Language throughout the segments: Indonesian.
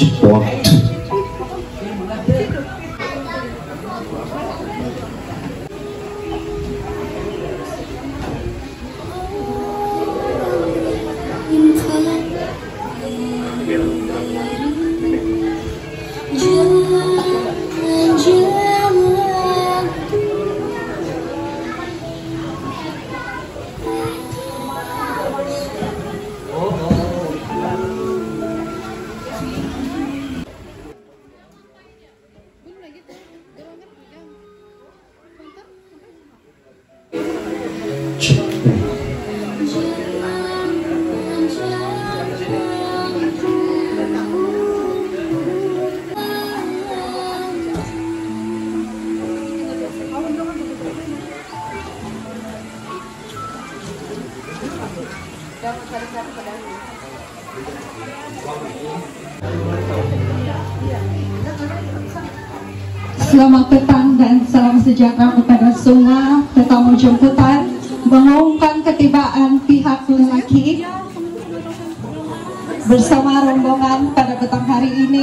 waktu. Selamat petang dan salam sejahtera kepada semua tetamu jemputan. Mengumumkan ketibaan pihak lelaki bersama rombongan pada petang hari ini.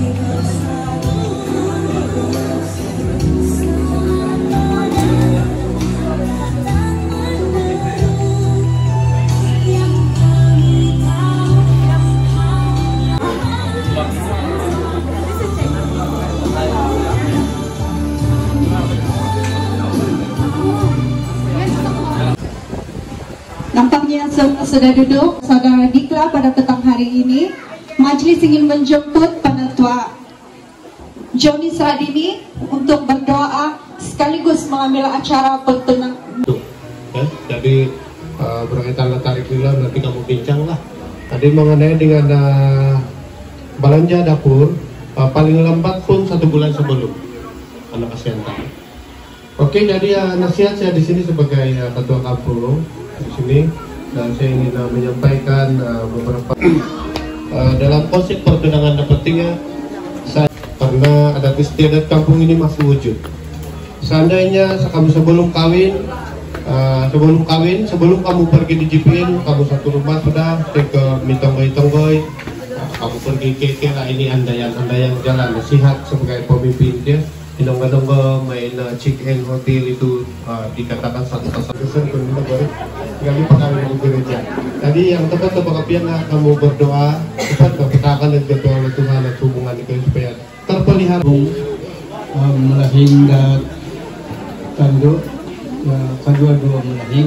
Nampaknya semua sudah duduk. Saudara Dikla, pada petang hari ini majelis ingin menjemput Penatua Joni Sradini untuk berdoa sekaligus mengambil acara pertunangan. Ya, jadi berkaitan tarik nilai nanti kamu bincang lah. Tadi mengenai dengan belanja dapur paling lambat pun 1 bulan sebelum anak Asianta. Oke, jadi nasihat saya di sini sebagai ketua kampung di sini, dan saya ingin menyampaikan beberapa dalam konsep pertunangan dan pentingnya karena adat istiadat kampung ini masih wujud. Seandainya kamu sebelum kawin, sebelum kamu pergi di JPN, kamu satu rumah sudah ke mitonggoy, kamu pergi ke lah, ini andaian jalan nasihat sebagai pemimpin dia. Dongga-dongga main check-in hotel itu dikatakan satu kesan penuh kali pengawin gereja. Tadi yang tepat kepian kamu berdoa cepat kepetakan dan berdoa oleh Tuhan dan hubungan itu supaya terpelihara. Melahing dan tanduk kedua-dua melahing.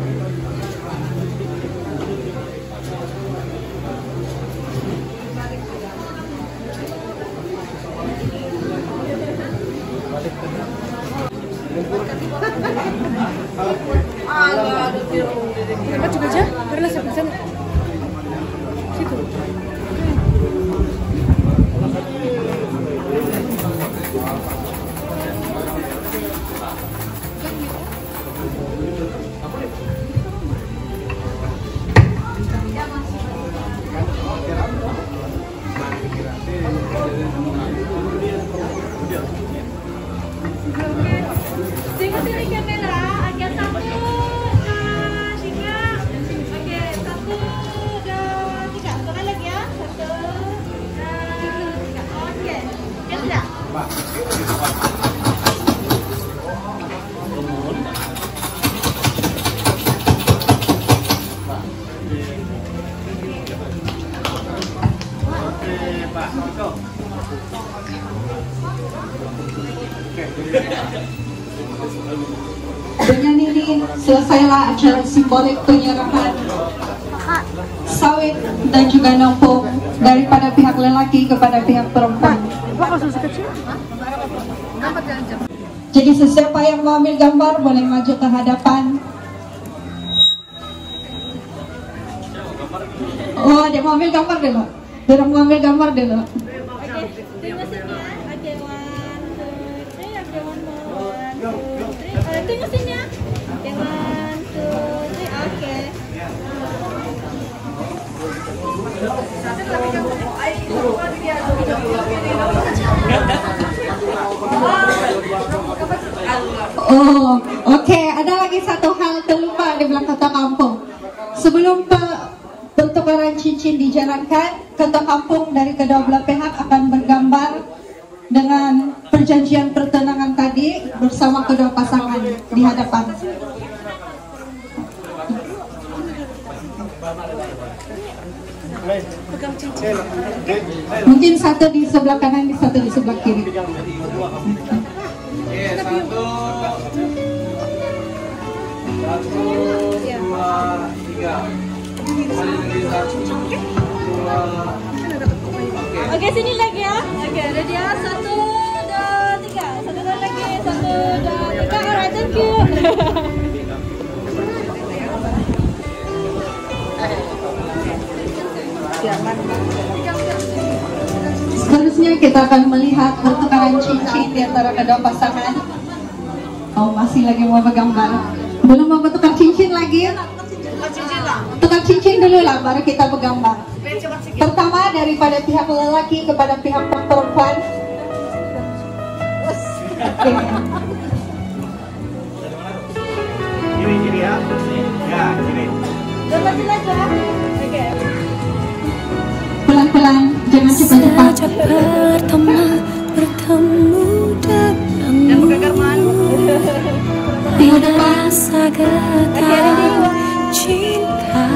Cepat juga aja, karena saya pesan situ. Dengan ini selesailah acara simbolik penyerahan sawit dan juga nampung daripada pihak lelaki kepada pihak perempuan. Jadi sesiapa yang mau ambil gambar boleh maju ke hadapan. Oh, ada mau ambil gambar dulu. Dia mau ambil gambar dulu. Tunggu sini ya. One, two, three, oke. Oh, oke. Ada lagi satu hal terlupa di belakang kota kampung. Sebelum pertukaran cincin dijalankan, ketua kampung dari kedua belah pihak akan bergambar dengan perjanjian pertunangan tadi bersama kedua pasangan di hadapan. Mungkin satu di sebelah kanan, satu di sebelah kiri. Satu, dua, tiga. Oke, sini lagi ya. Oke, ready ya. 1, 2, 3. Satu kali lagi. 1, 2, 3. Alright, thank you. Seterusnya kita akan melihat pertukaran cincin di antara kedua pasangan. Oh, masih lagi mau bergambar. Belum mau bertukar cincin lagi? Tukar cincin dulu lah, baru kita bergambar. Pertama daripada pihak lelaki kepada pihak perempuan. Gini ya. Ya, gini. Jelas ya. Oke. Pelan-pelan, jangan cepat-cepat. Sejak pertama bertemu denganmu, tiada rasa getar cinta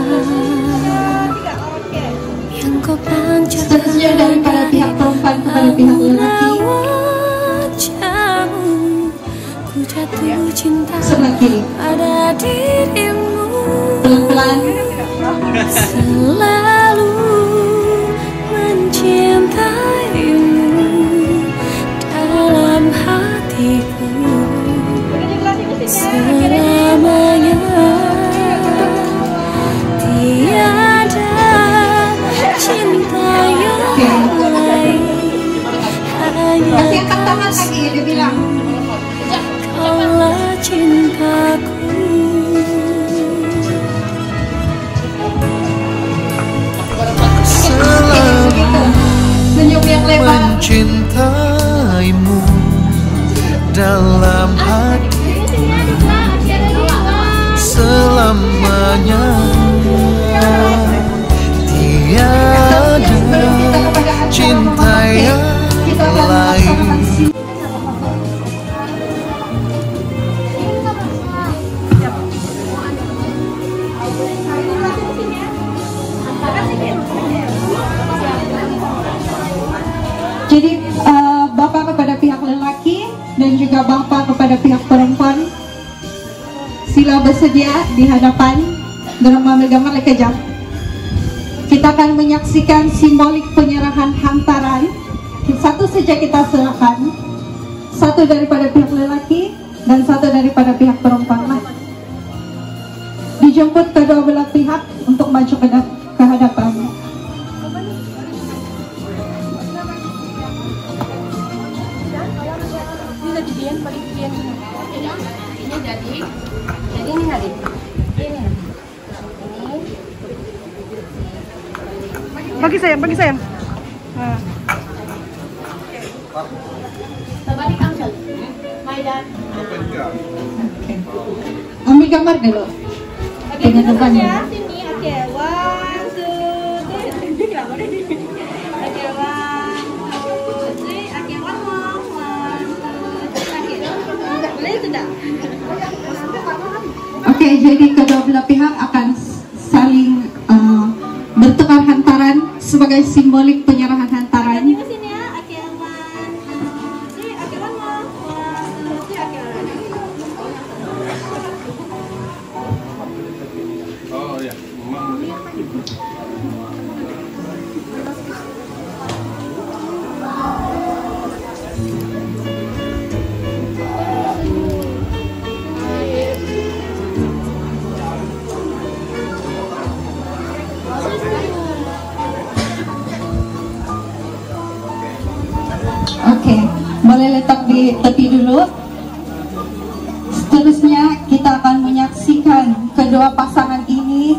yang kau pancarkan. Seterusnya daripada pihak perempuan kepada pihak lelaki. Wajahmu, ku jatuh cinta Sebelah kiri. pada dirimu. Pelan-pelan. Selalu mencintaimu dalam hatiku selamanya. Tiada cinta yang lain, hanya Kasih angkat tangan lagi, dia bilang. kaulah cintaku. Begitu. Senyum yang lebar. Mencintaimu dalam hati selamanya. Tiada cinta yang lain. Jadi bapak kepada pihak lelaki dan juga bapak kepada pihak perempuan, sila bersedia di hadapan dalam mengambil gambar lekejap. Kita akan menyaksikan simbolik penyerahan hantaran. Satu saja kita serahkan, satu daripada pihak lelaki dan satu daripada pihak perempuan lah. Dijemput kedua belah pihak untuk maju ke hadapan. Bagi sayang. Terbalik Uncle. Maidan. Ambil gambar dulu. Oke, Dengan kita depannya. ya. Sini. Oke, 1, 2, 3. Oke, 1, 2, 3. Oke, one more. 1, 2, 3. Oke. Boleh sudah. Oke, jadi kedua belah pihak akan saling bertukar hantaran sebagai simbolik penyerahan hantaran. Oke, sini ya. Oke, 1, 2, 3. Oke, one more. 1, 2, 3. Oke. Oh ya. Oke, boleh letak di tepi dulu. Seterusnya kita akan menyaksikan kedua pasangan ini